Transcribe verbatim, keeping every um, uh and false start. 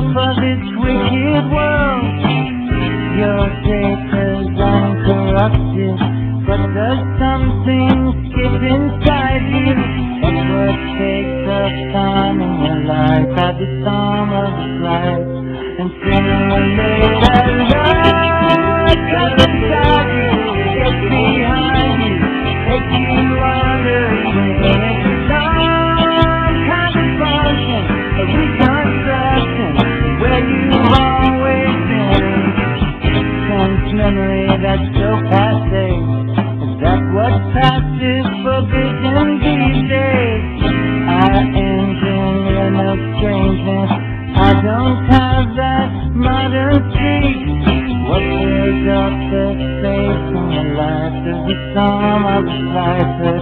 for this wicked world. Your data's uncorrupted, but does something skip inside you? That's what takes up time in your life, at the storm of his life. And sooner or later, love comes inside you, gets behind you, makes you understand. It's some kind of function, a reconstruction, where you've always been. Sense memory that's so passe, is that what's passive for vision these days? I engineer no strangeness, I don't have that modern street. What fills up the space in your life is the sum of life.